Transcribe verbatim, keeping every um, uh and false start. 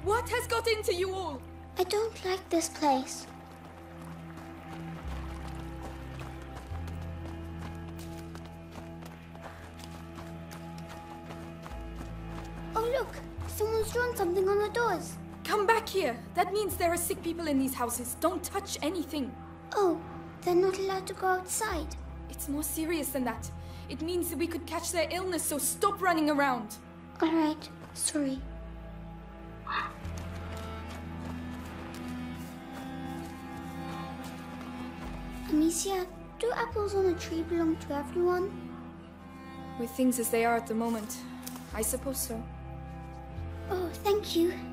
What has got into you all? I don't like this place. Oh look! Someone's drawn something on the doors. Come back here. That means there are sick people in these houses. Don't touch anything. Oh, they're not allowed to go outside. It's more serious than that. It means that we could catch their illness, so stop running around. Alright, sorry. Amicia, do apples on a tree belong to everyone? With things as they are at the moment, I suppose so. Oh, thank you.